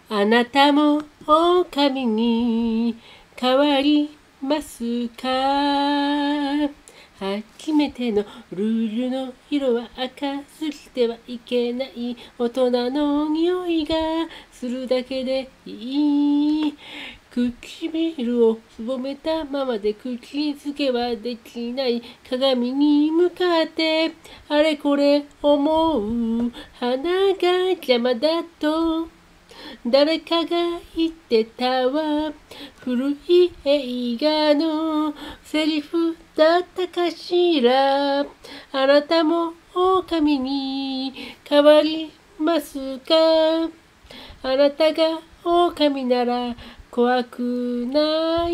あなたも狼に変わりますか？初めてのルールの色は赤すぎてはいけない。大人の匂いがするだけでいい。唇をすぼめたままで口づけはできない。鏡に向かってあれこれ思う。鼻が邪魔だと誰かが言ってたわ。古い映画のセリフだったかしら。あなたも狼に変わりますか？あなたが狼なら怖くない。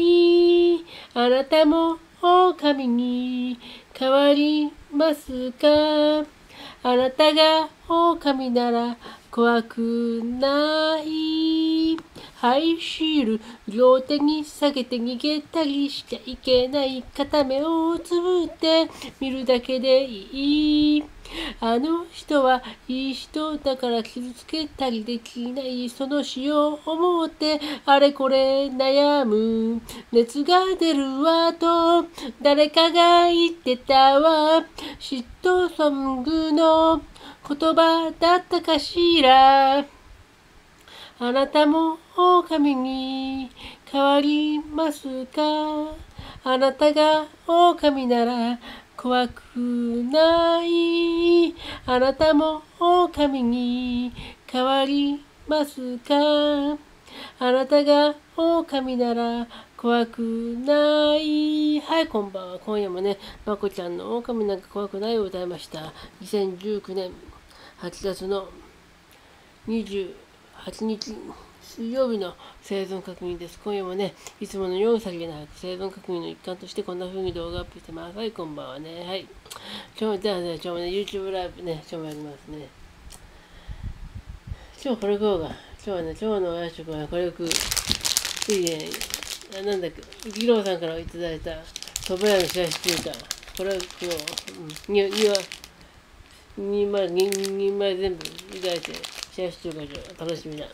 あなたも狼に変わりますか？あなたが狼なら怖くない。ハイシール、両手に下げて逃げたりしちゃいけない。片目をつぶって見るだけでいい。あの人はいい人だから傷つけたりできない。その死を思ってあれこれ悩む。熱が出るわと誰かが言ってたわ。嫉妬ソングの言葉だったかしら。あなたも狼に変わりますか？あなたが狼なら怖くない。あなたも狼に変わりますか？あなたが狼なら怖くない。はい、こんばんは。今夜もね、まこちゃんの狼なんか怖くないを歌いました。2019年8月の28日水曜日の生存確認です。今夜もね、いつものようにさりげなく生存確認の一環としてこんな風に動画アップしてます。はい、こんばんはね。はい。今日もね、YouTube ライブね、今日もやりますね。今日これ食おうが。今日はね、今日のお夜食はこれを食う。なんだっけ、ギローさんからいただいた蕎麦屋の冷やし中華。これを食おう。2枚全部いただいて、冷やし中華じゃ楽しみだ。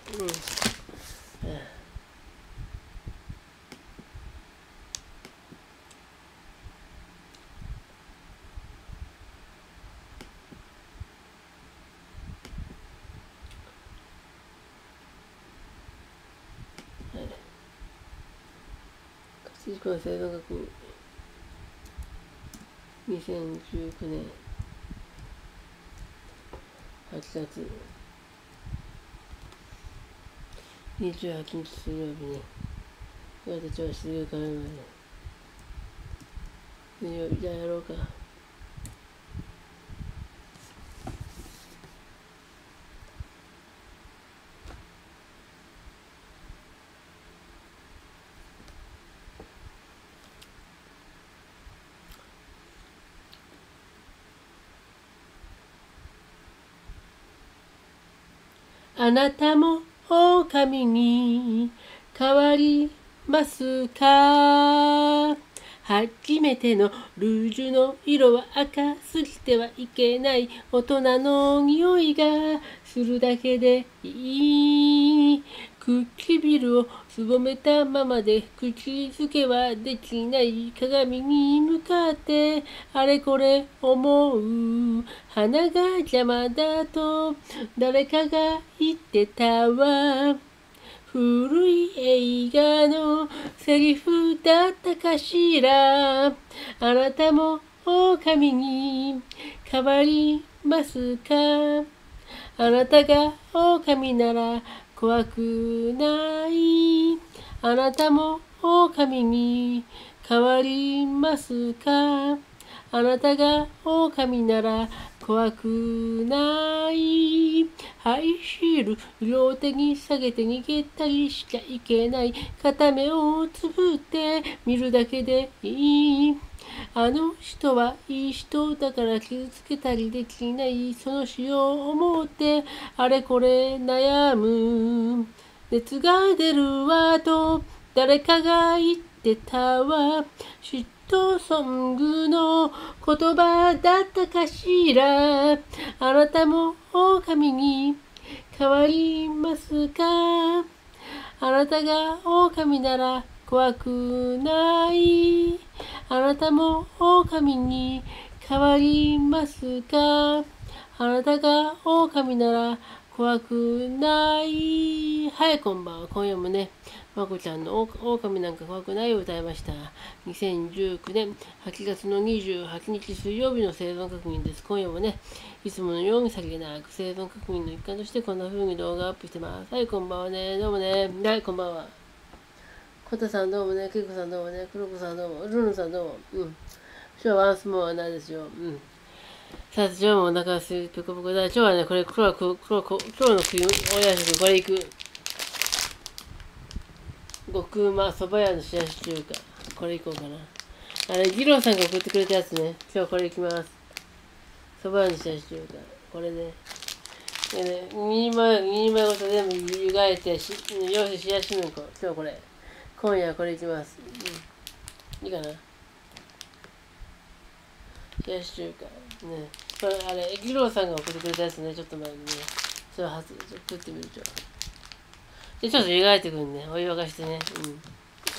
勝子の生存確認。2019年8月28日水曜日に、私たちは水曜からまで。水曜日じゃあやろうか。あなたも狼に変わりますか？初めてのルージュの色は赤すぎてはいけない。大人の匂いがするだけでいい。唇をすぼめたままで口づけはできない。鏡に向かってあれこれ思う。鼻が邪魔だと誰かが言ってたわ。古い映画のセリフだったかしら。あなたも狼に変わりますか？あなたが狼なら怖くない。あなたも狼に変わりますか？あなたが狼なら怖くない。ハイヒール、両手に下げて逃げたりしちゃいけない。片目をつぶって見るだけでいい。あの人はいい人だから傷つけたりできない。その死を思ってあれこれ悩む。熱が出るわと誰かが言ってたわ。嫉妬ソングの言葉だったかしら。あなたも狼に変わりますか？あなたが狼なら怖くない。あなたも狼に変わりますか？あなたが狼なら怖くない。はい、こんばんは。今夜もね、まこちゃんの狼なんか怖くないを歌いました。2019年8月の28日水曜日の生存確認です。今夜もね、いつものようにさりげなく生存確認の一環としてこんな風に動画アップしてます。はい、こんばんはね。どうもね。はい、こんばんは。コタさんどうもね。ケイコさんどうもね。クロコさんどうも。ルンさんどうも。うん。今日はワンスモアなんですよ。うん。さあ、今日もお腹がすいてポコポコだ。今日はね、これ、今日の食い、おやつ、これいく。極うまそば屋の冷やし中華。これいこうかな。あれ、ギローさんが送ってくれたやつね。今日これいきます。そば屋の冷やし中華。これね。でね、2人前ごと全部湯がいて、よし、冷やし麺こ。今日これ。今夜これいきます。うん。いいかな。冷やし中華。ね。これ、あれ、ギローさんが送ってくれたやつね。ちょっと前にね。それを食ってみると。で、ちょっと湯がいてくるんで、お湯沸かしてね。うん。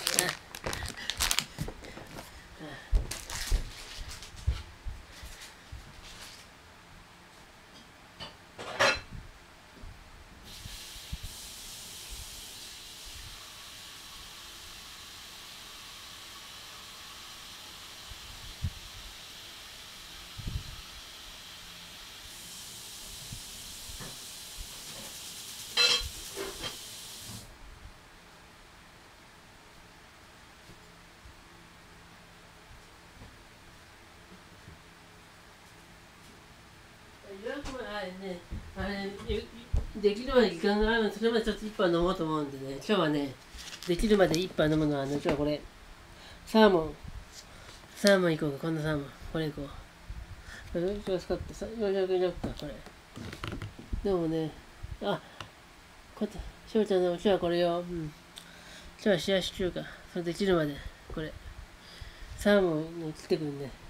あれ、できるまで時間があるので、それまでちょっと一杯飲もうと思うんでね、今日はね、できるまで一杯飲むのはね、今日はこれ、サーモンいこうか、こんなサーモン、これいこう。よろしかった、400円か、これ。でもね、しょうちゃんでも今日はこれよ、うん。今日は冷やし中華、それできるまで、これ。サーモンに切ってくるんで。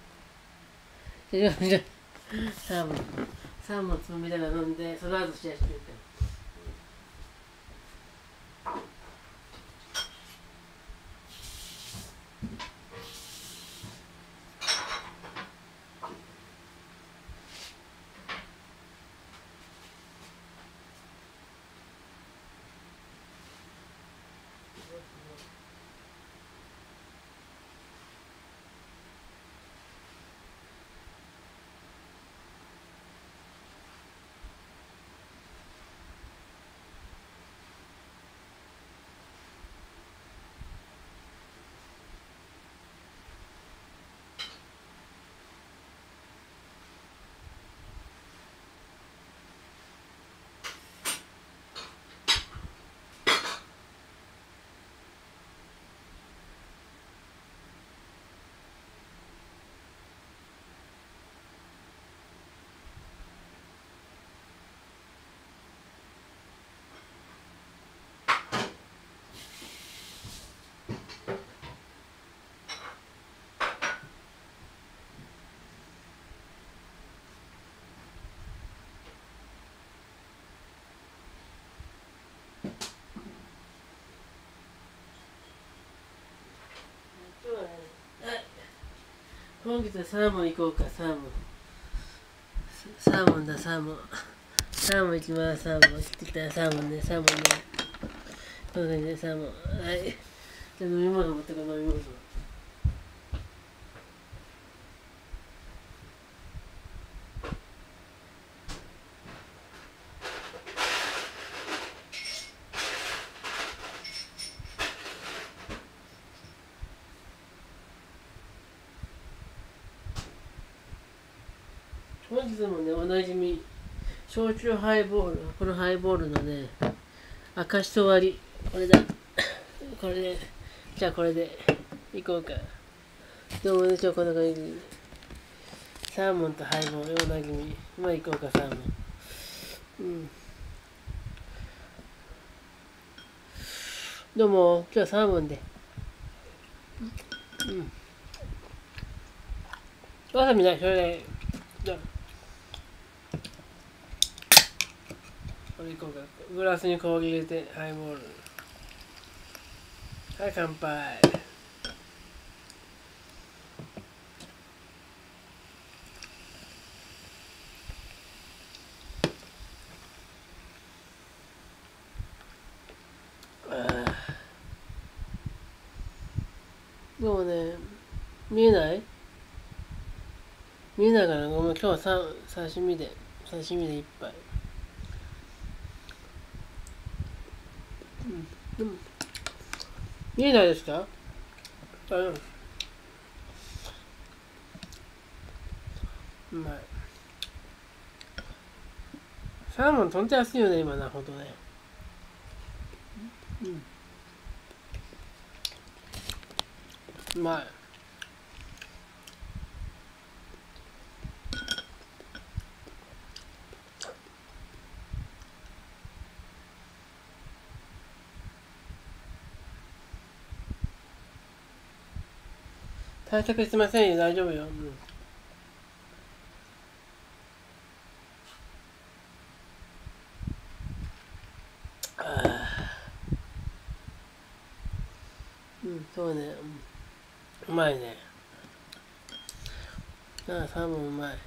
サーモンつまみながら飲んで、その後冷やし中華。今月はサーモン行こうか、サーモン。サーモンだ、サーモン。サーモン行きます、サーモン。切ってきたサーモンね、サーモンね。こんな感じでサーモン。はい。じゃあ飲み物持ってこう、飲み物。本日もね、おなじみ、焼酎ハイボール、このハイボールのね、赤しそ割り、これだ。これで、じゃあこれで、いこうか。どうもね、こんな感じで。サーモンとハイボール、おなじみ。まあいこうか、サーモン。うん。どうも、今日はサーモンで。うん。わさびない、それで。 これいこうか。グラスにこう入れて、ハイボール。はい、乾杯。でもね、見えない見えないから、ごめん、今日は刺身で一杯。でも、見えないですか？うん。うまい。サーモンとんと安いよね、今な、ほんとね。うまい。対策してませんよ、大丈夫よ。そうね、うまいね。サーモンうまい。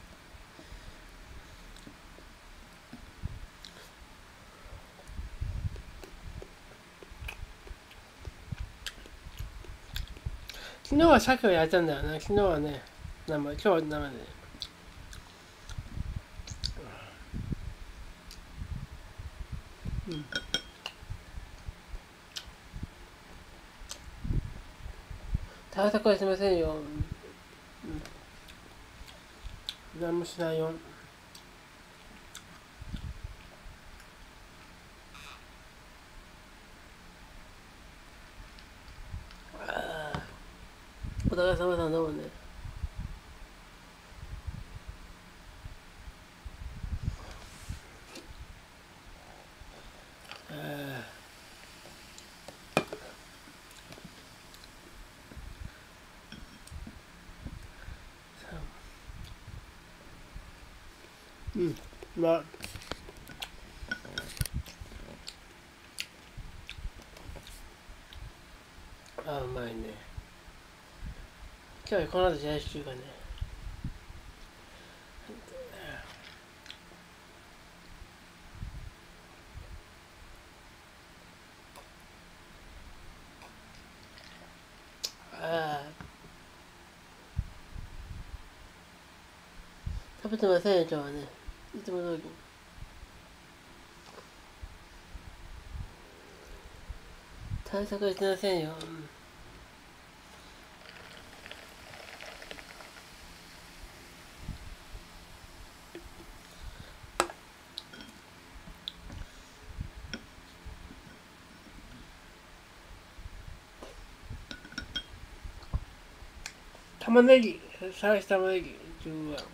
昨日は鮭を焼いたんだよね。昨日はね、今日は生で。対策はしませんよ。何もしないよ。お互い様だもんね。まあ、うまいね。今日はこの後試合中がね。食べてませんよ、今日はね。いつも通り。対策はしてませんよ。玉ねぎ、さし玉ねぎ、自分は。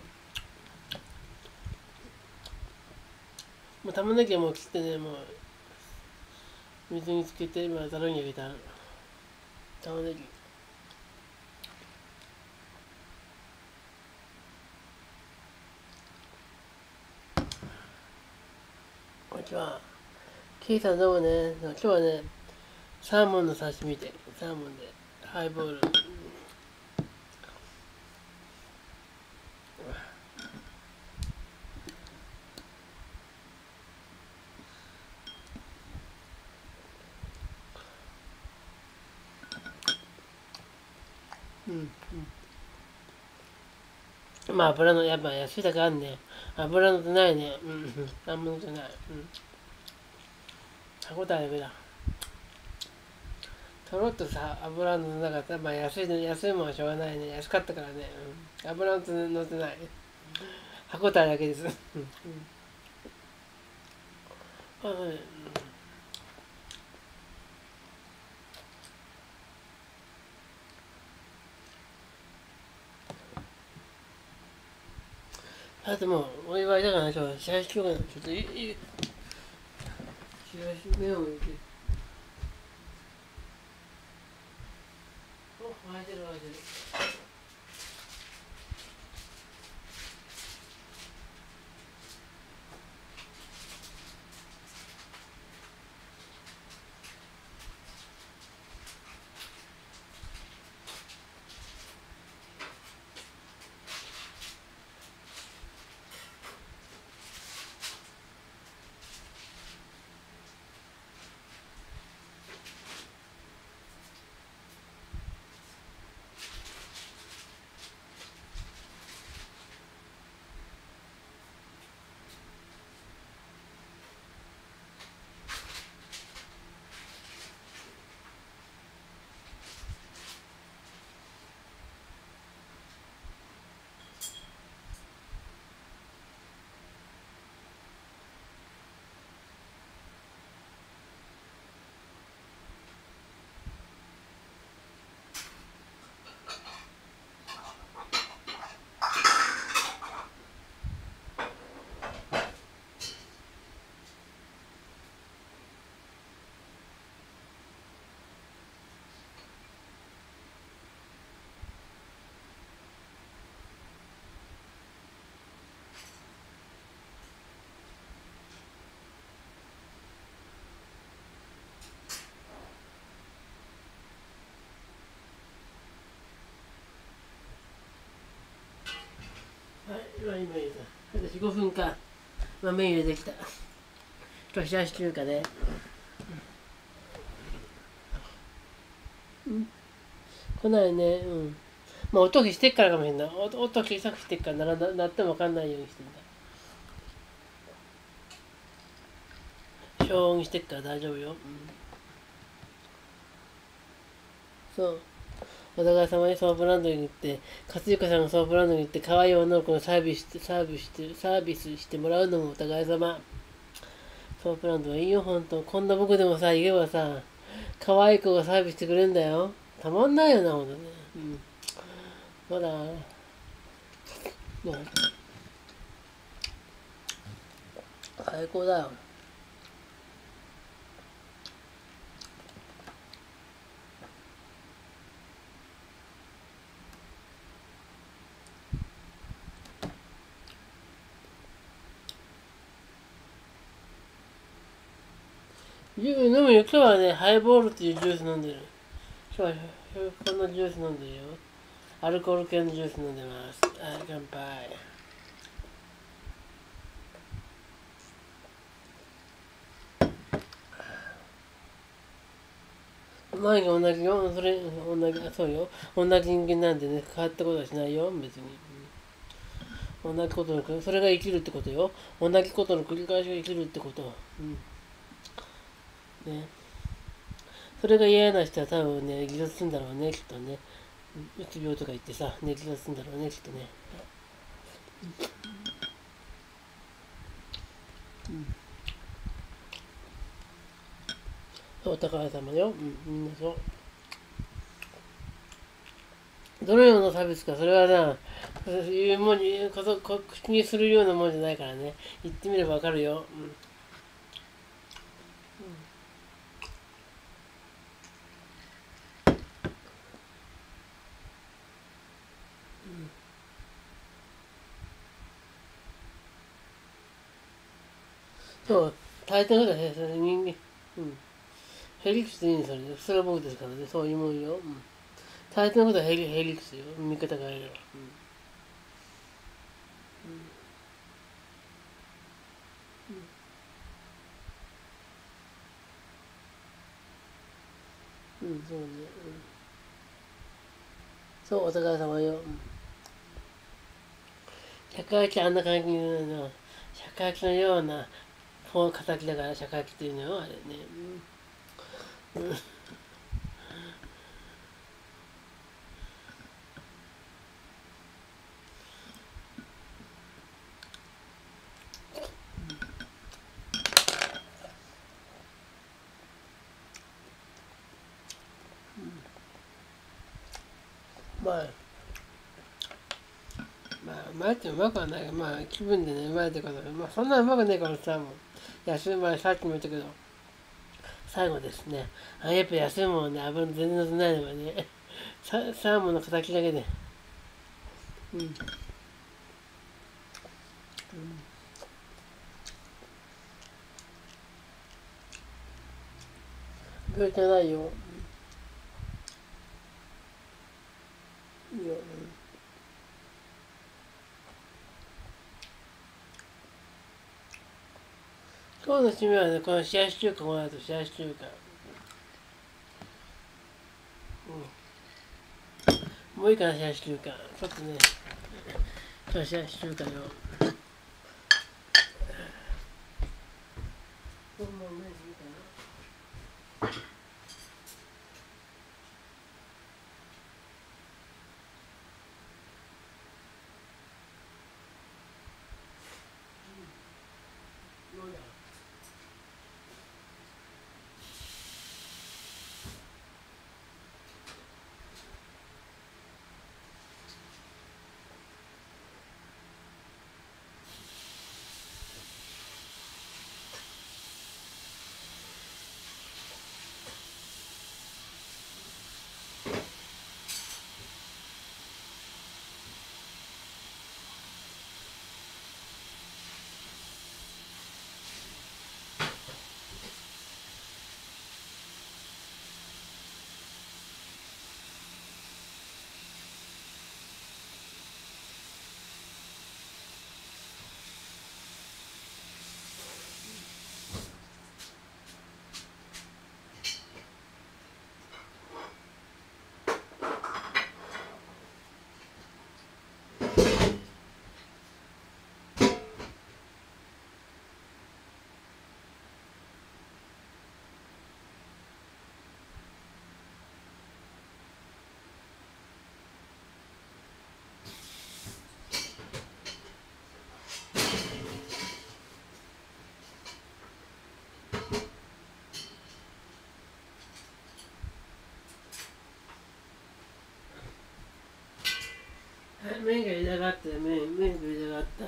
もう玉ねぎはもう切ってね、もう水につけて、今ざるに入れた玉ねぎ。こんにちは。ケイさんどうもね。今日はね、サーモンの刺身で、サーモンで、ハイボール。まあ油の、やっぱ安いだけあんね。油のってないね。なんものってない。歯応えだけだ。とろっとさ、油のなかった。まあ安いもんはしょうがないね。安かったからね。油のって乗ってない。歯応えだけです。でも、お祝いだからね、試合しようかな。ちょっと試合し目を向いて。お、沸いてる沸いてる。 私5分間、メニューできた。冷やし中華で。来ないね。音消してっからかもしれない。音小さくしてっからなってもわかんないようにしてんだ。消音してっから大丈夫よ。そう。お互い様にソープランドに行って、勝ゆかさんがソープランドに行って、可愛い女の子のサービスしてもらうのもお互い様。ソープランドはいいよ、ほんと。こんな僕でもさ、行けばさ、可愛い子がサービスしてくれるんだよ。たまんないよな、ほんとね。まだ、最高だよ。飲むよ。今日はね、ハイボールっていうジュース飲んでる。今日はこんなジュース飲んでるよ。アルコール系のジュース飲んでます。はい、乾杯。前が同じよ。そうよ。同じ人間なんでね、変わったことはしないよ、別に。同じことの、それが生きるってことよ。同じことの繰り返しが生きるってこと。ね。それが嫌な人は多分ね、自殺するんだろうね、きっとね。うつ病とか言ってさ、ね、自殺するんだろうね、きっとね。そう、高橋様よ。みんなそう。どのような差別か、それはな、そういうもんに、口にするようなもんじゃないからね。言ってみればわかるよ。そう、大抵のことはね、それ人間、ヘリクスでいいんですよね。それは僕ですからね、そういうもんよ。大抵のことはヘリクスよ。見方があれば。そうね。そう、お互い様よ。社会期あんな感じの、社会期のような、形だから社会期っていうのよ、あれね。まあ、うまいってうまくはない。気分でね、うまいってことで。そんなうまくねえからさ、もう、休む前、さっきも言ったけど、最後ですね。やっぱ休むもんね、油全然乗せないのがね、サーモンの形だけで。病気じゃないよ。いいよ。今日の締めはね、この冷やし中華、この後冷やし中華。もういいかな、冷やし中華。ちょっとね、今日冷やし中華よ。 麺が痛がって麺が痛がった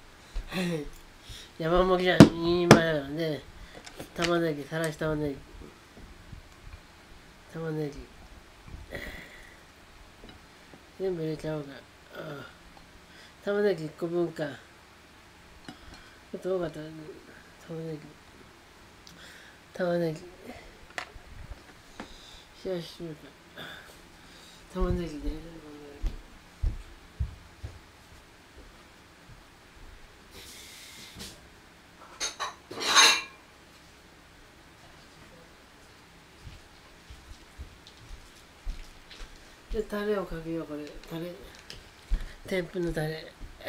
山盛りじゃん2人前なので玉ねぎさらし玉ねぎ全部入れちゃおうか。玉ねぎ1個分か。ちょっと多かったね。玉ねぎシェアしようか。玉ねぎででタレをかけよう。これ天ぷのタレ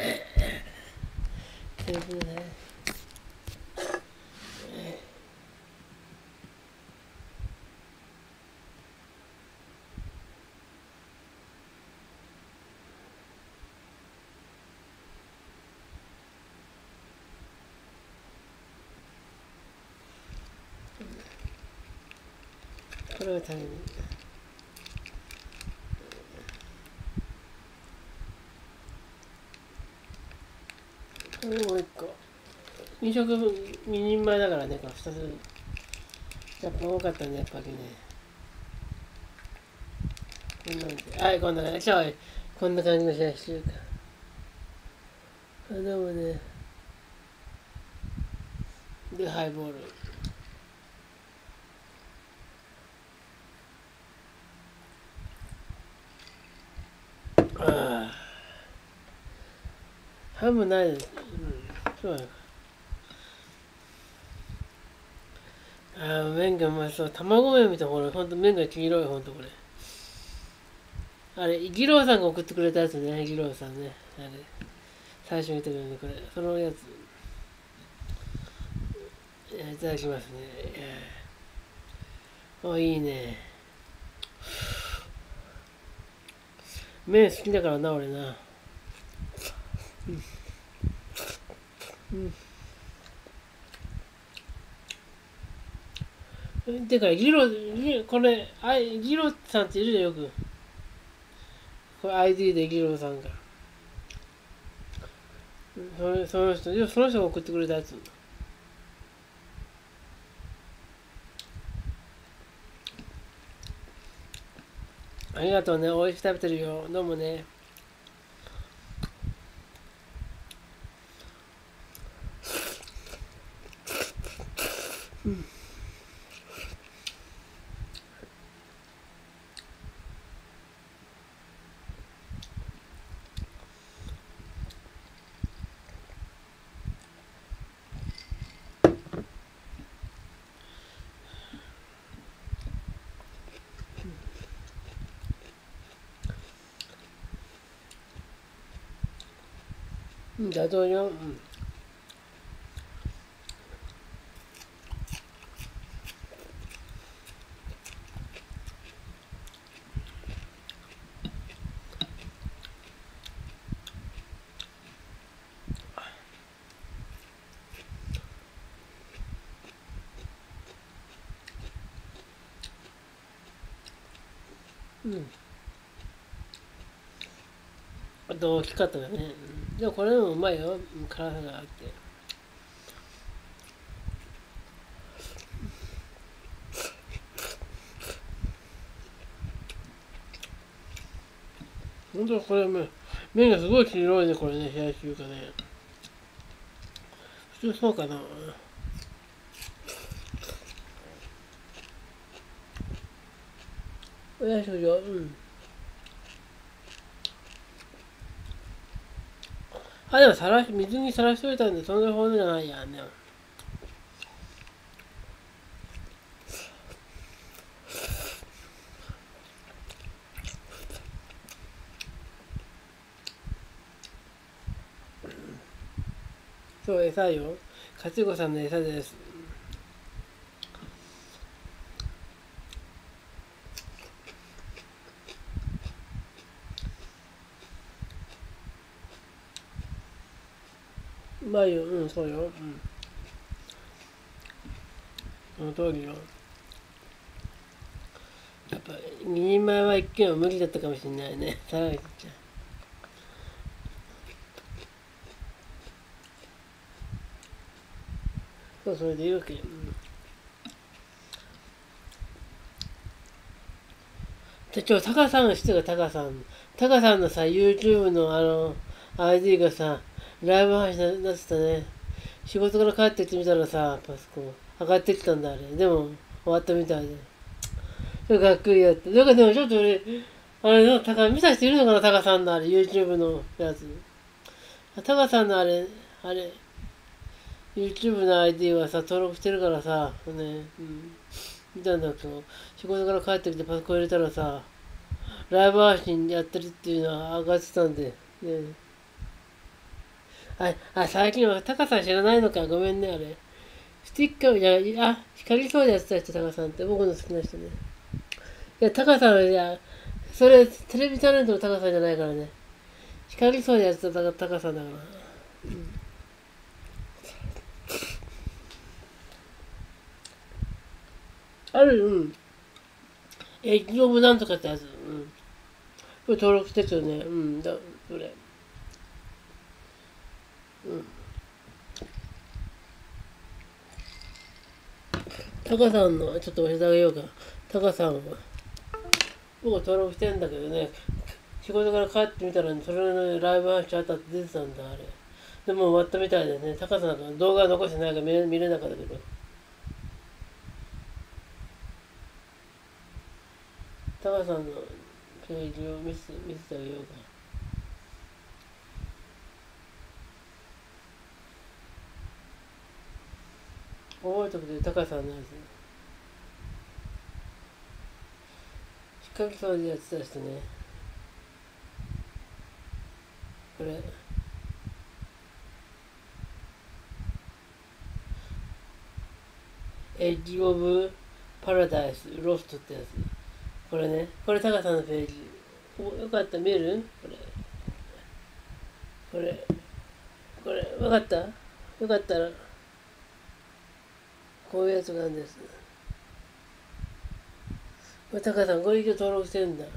これをタレにもう一個2食分2人前だからね。これ2つやっぱ多かったね。やっぱりねこんなんでこんな感じこんな感じのシェアしてるか。どうもね。でハイボールハムないです。そうや。麺がうまそう。卵麺みたいな、これ、ほんと麺が黄色い、ほんとこれ。あれ、ギローさんが送ってくれたやつね、ギローさんね。あれ、最初に言ってくれるんで、これ、そのやつ。いただきますね。いいね。麺好きだからな、俺な。てか、これ、ギロさんっているじゃん、よく。これ ID でギロさんが。その人が送ってくれたやつ。ありがとうね。美味しく食べてるよ。どうもね。だとよ。あと大きかったよね。でもこれもうまいよ。辛さがあって。ほんとこれ麺がすごい黄色いね、これね、冷やし中華ね。普通そうかな。おやしよ、でも水にさらしといたんで、そんなほどじゃないやんね。そう、餌よ。勝ち子さんの餌です。うまいよ。そうよ。その通りよ。やっぱ2人前は一軒は無理だったかもしれないね。さらにちゃそう、それで言うわけ。で、今日、タカさんが知ってるか、タカさん。タカさんのさ、YouTube のID がさ、ライブ配信になってたね。仕事から帰ってきてみたらさ、パソコン、上がってきたんだ、あれ。でも、終わったみたいで。それがっくりやって。だからでもちょっと俺、あれの、見た人いるのかな、タカさんのあれ、YouTube のやつ。タカさんのあれ、YouTube の ID はさ、登録してるからさ、ね、見たんだけど、仕事から帰ってきてパソコン入れたらさ、ライブ配信やってるっていうのは上がってたんで、ね。最近はタカさん知らないのか、ごめんね、あれ。スティッカー、いや、光そうでやってた人、タカさんって、僕の好きな人ね。いや、タカさんは、いや、それ、テレビタレントのタカさんじゃないからね。光そうでやってたタカさんだから。ある、エッジオブなんとかってやつ。これ登録してるよね。それ。タカさんの、ちょっと教えてあげようか。タカさんは、僕登録してんだけどね、仕事から帰ってみたら、それのライブ配信あったって出てたんだ、あれ。でも終わったみたいでね、タカさんが動画残してないから見れなかったけど。タカさんのページを見せてあげようか。覚えておくとタカさんのやつ。しっかり掃除やってた人ね。これ。エッジオブパラダイスロストってやつ。これね。これタカさんのページ。よかった見えるこれ。わかったよかったら、こういうやつなんです。これタカさん、これ一応登録してるんだ。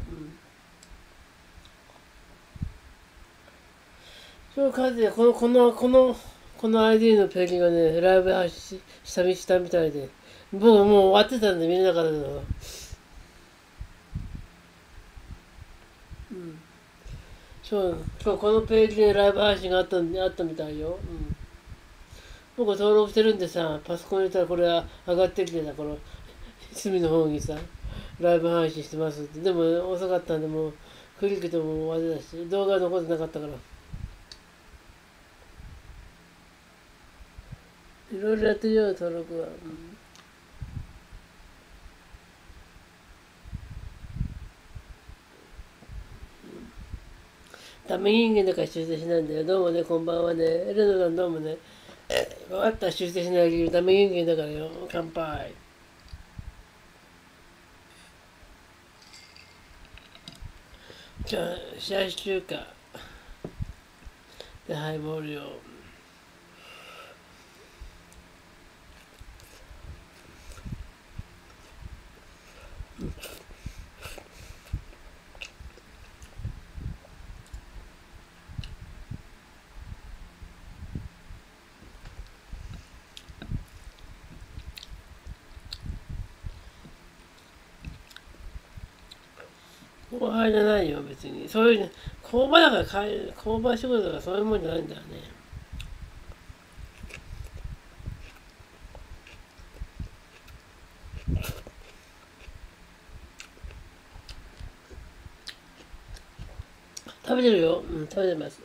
そういう感じで、この ID のページがね、ライブ配信したみたいで、僕もう終わってたんで見れなかったけど、そう、このページでライブ配信があったみたいよ。僕登録してるんでさ、パソコン入れたらこれは上がってきてた、この隅の方にさ、ライブ配信してますって。でも遅かったんで、もうクリックでも終わりだし、動画残ってなかったから。いろいろやってるよ、登録は。ダメ人間だから修正しないんだよ。どうもね、こんばんはね。エレナさんどうもね。分かった、修正しない理由。ダメ人間だからよ。乾杯。じゃあ、試合中華でハイボールよ。後輩じゃないよ、別に。そういう、工場だから工場仕事だからそういうもんじゃないんだよね。食べてるよ。食べてます。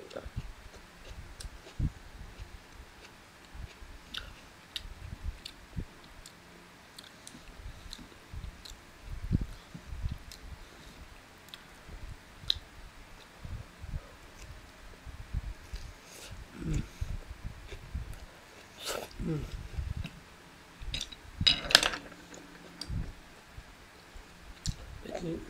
別に。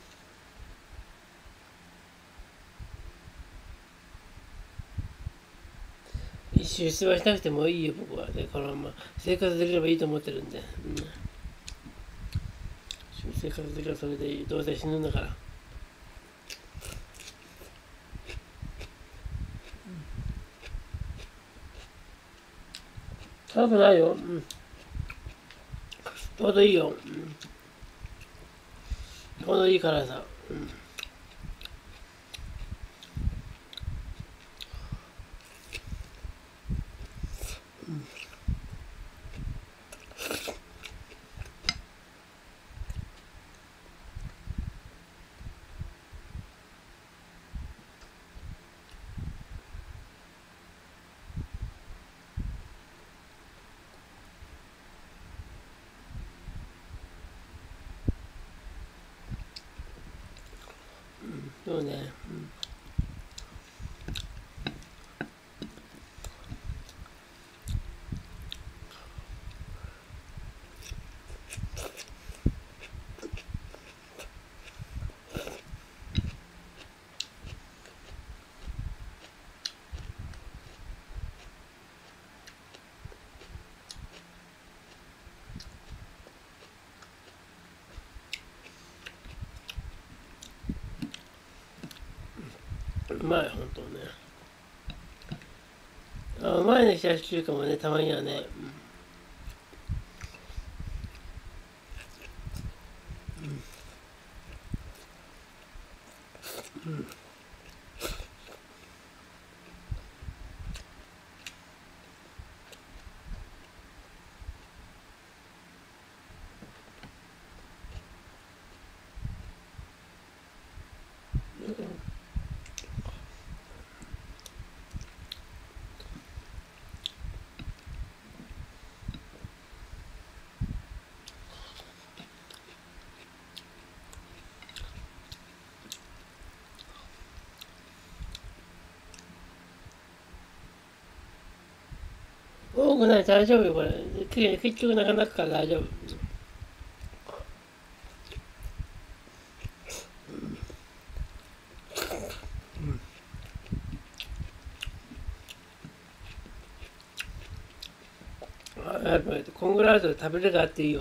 一周出馬しなくてもいいよ、僕は。で、このまま生活できればいいと思ってるんで。生活できればそれでいい。どうせ死ぬんだから。辛くないよ。 ちょうどいいよ。ちょうどいい辛さ。そうね。うまい、ほんとね。うまいね、冷やし中華もね、たまにはね。多くない、大丈夫よ、これ。結局なかなかから大丈夫。やっぱりこんぐらいだと食べれるかっていいよ。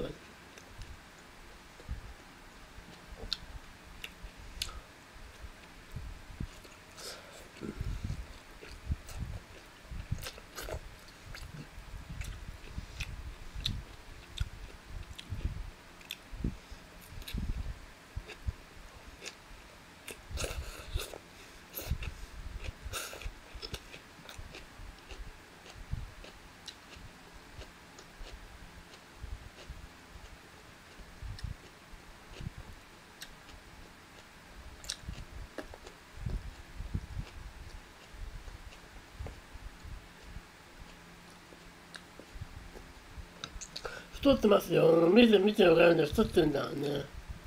太ってますよ。見てわかるんだ。太ってるんだね。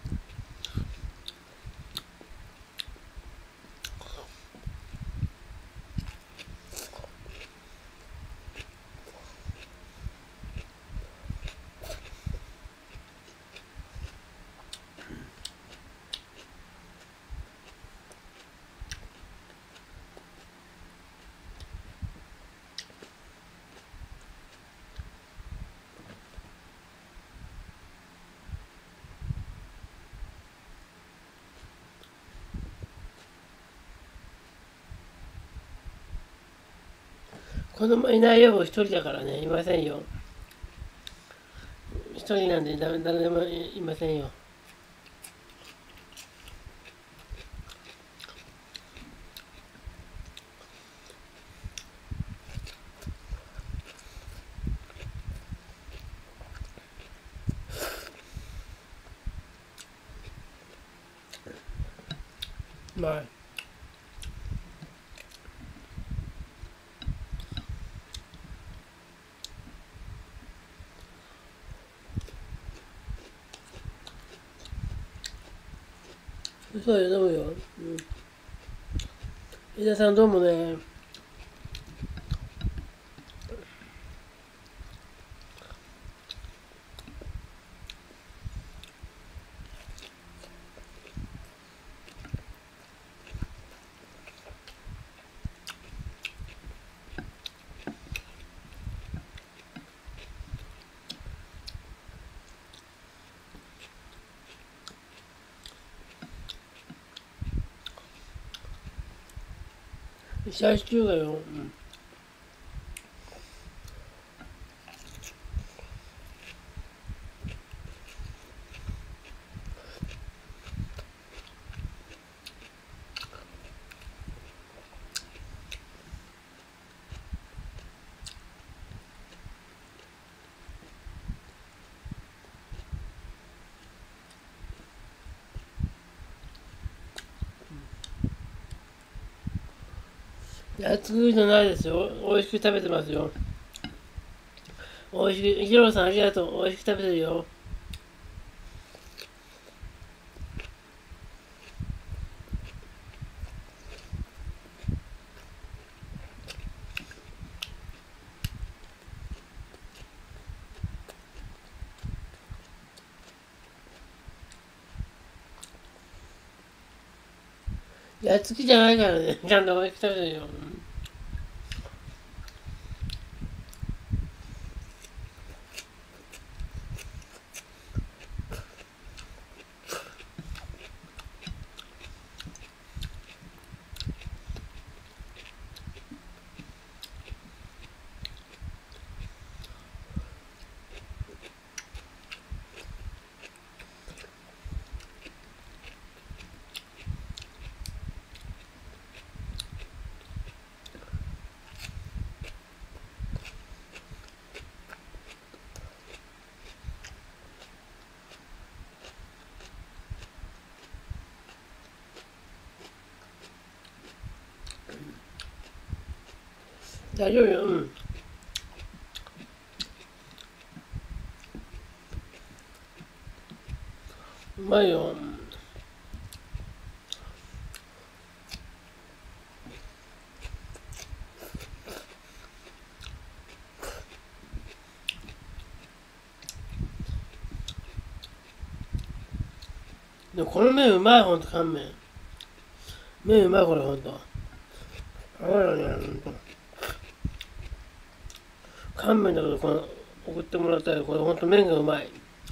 子供いないよ、一人だからね、いませんよ。一人なんで誰でもいませんよ。まあ、そうよ、飲むよ。伊田さんどうもね。冷やし中華よ。 安くじゃないですよ。美味しく食べてますよ。美味しく、ヒロさんありがとう。美味しく食べてるよ。安くじゃないからね。ちゃんと美味しく食べてるよ。大丈夫よ。うん。うまいよ。でもこの麺うまい、ほんと、乾麺。麺うまい、これ、ほんと。あらね、ほんと。乾麺だけど、この、送ってもらったら、これほんと麺がうまい。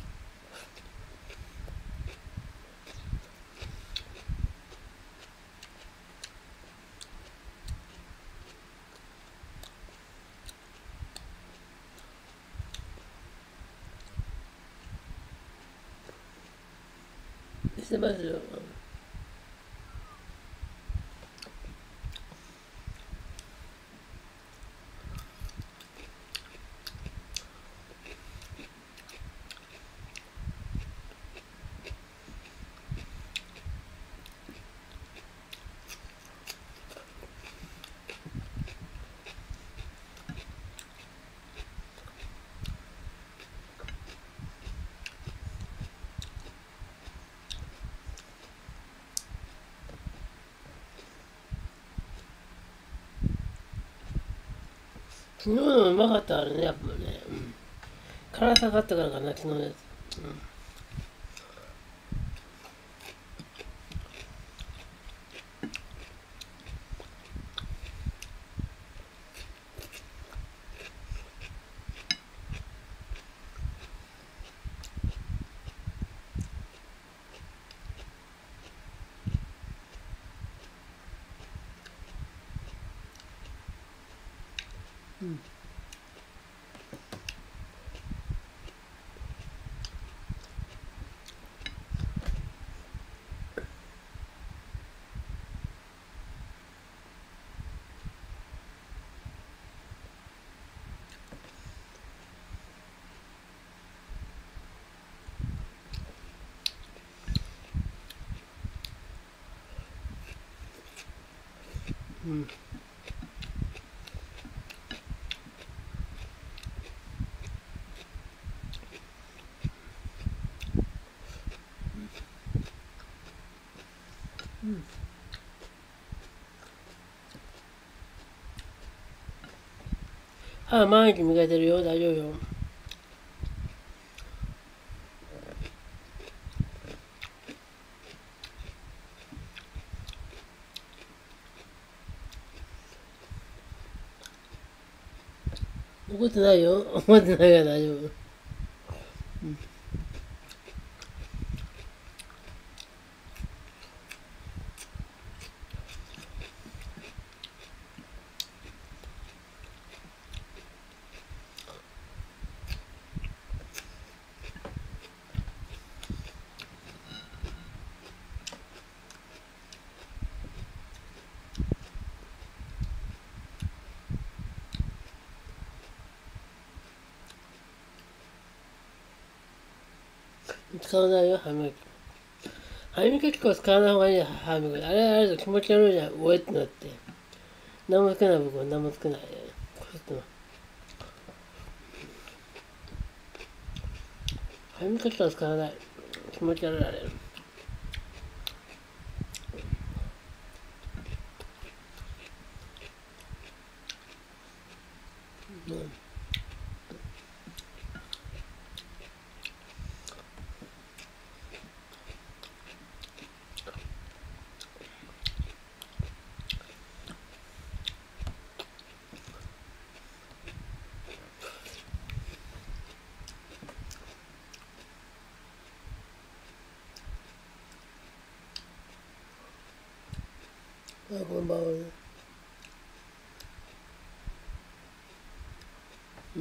してますよ。昨日のうまかったからね、やっぱね。うん。辛さがあったからかな、昨日のやつ。うん。うん。うん。歯毎日磨いてるよ、大丈夫よ。怒ってないよ。怒ってないから大丈夫。使わないよ、歯磨き。歯磨き粉は使わない方がいいよ、歯磨き。あれと気持ち悪いじゃん。おえってなって。 何もつけない僕は何もつけない。ちょっと歯磨き粉は使わない。気持ち悪いあれ。あ、こんばんは。うん。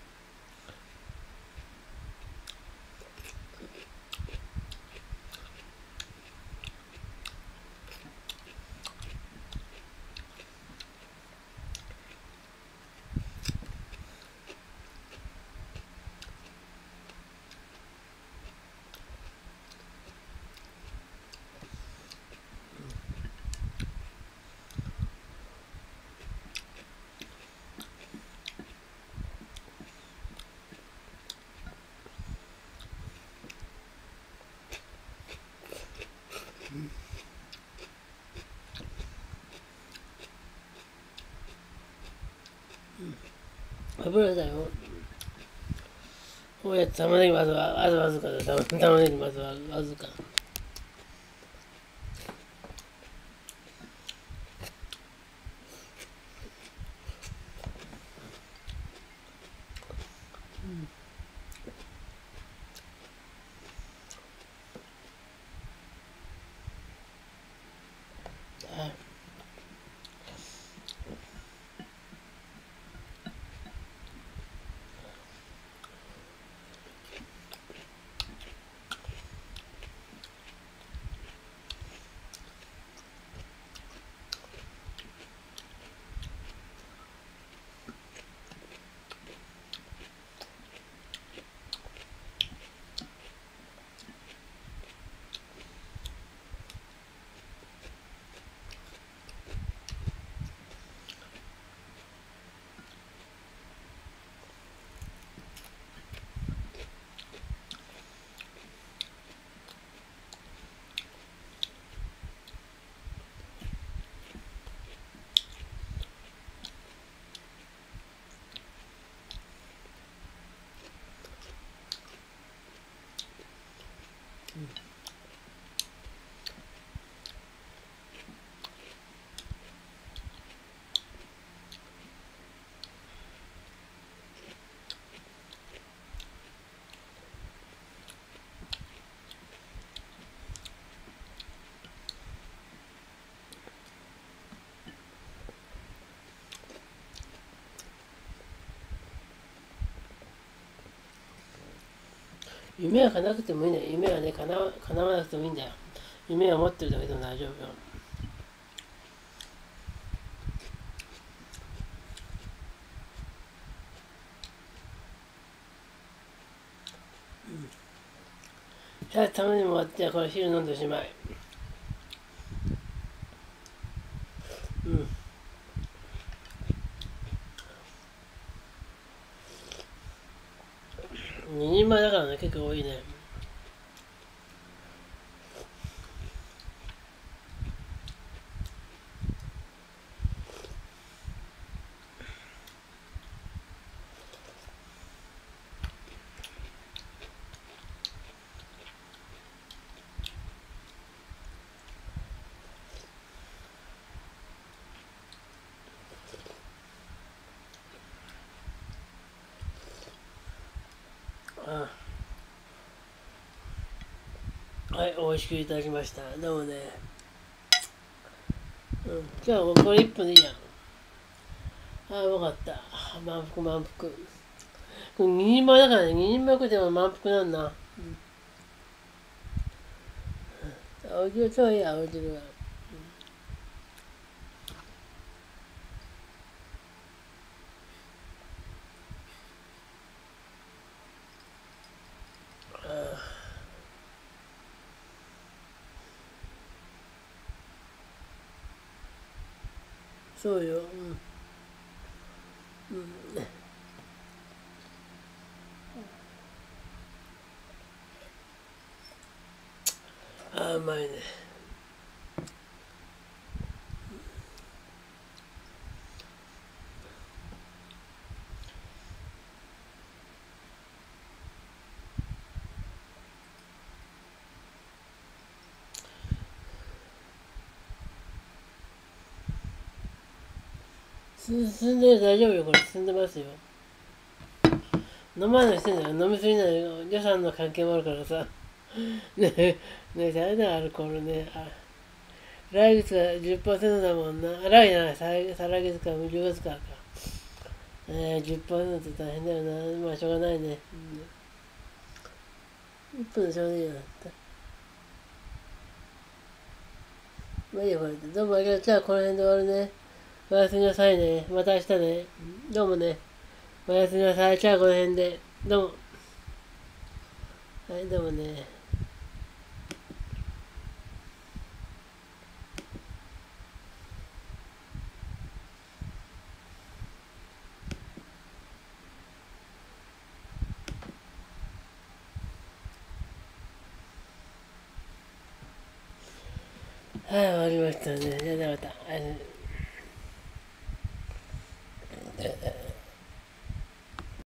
油だよ。こうやって玉ねぎまずはわずかで玉ねぎまずはわずか。夢は叶なくてもいいんだよ。夢はね、叶わなくてもいいんだよ。夢は持ってるだけでも大丈夫よ。さあ、たまにも終わって、これ汁飲んでおしまい。うん。2人前だからね、結構多いね。ああ、はい、美味しくいただきました。でもね、うん、今日はこれ1分でいいやん。ああ、よかった。満腹満腹。これ2人前だからね、2人前食っても満腹なんな。青汁超いい、青汁は。 そうよ。ああ、うまいね。進んでる、大丈夫よ、これ。進んでますよ。飲まないしてんだよ。飲みすぎないよ。予算の関係もあるからさ。ねえ、ねえ、ダメだ、アルコールね。来月が10%だもんな。来月じゃない、再来月か、10月からか。10%って大変だよな。まあ、しょうがないね。1分でちょうどいいよ。まあいいよ、これで。どうもありがとう。じゃあ、この辺で終わるね。おやすみなさいね。また明日ね。どうもね。おやすみなさい。じゃあ、この辺で。どうも。はい、どうもね。はい、終わりましたね。じゃあ、また。